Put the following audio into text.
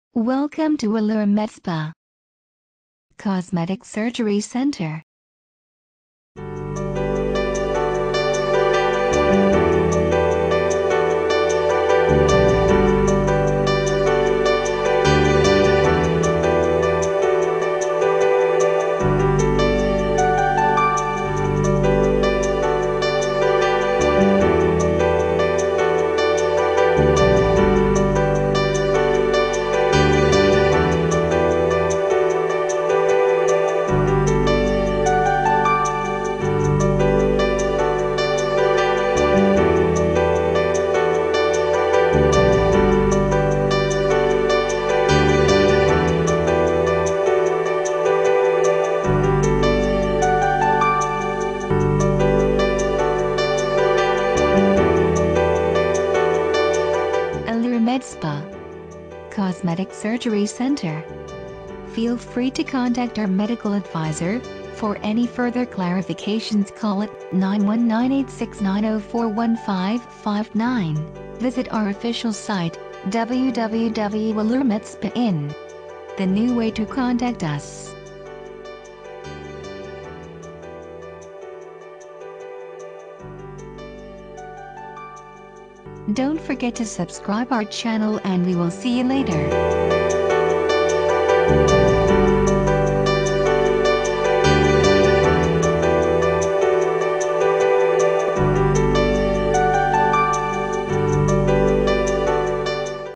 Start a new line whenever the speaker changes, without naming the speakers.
Welcome to Alluremedspa Cosmetic Surgery Center. Medspa Cosmetic Surgery Center. Feel free to contact our medical advisor. For any further clarifications, call at 919-869-041559. Visit our official site, www.alluremedspa.in. The new way to contact us. Don't forget to subscribe our channel and we will see you later.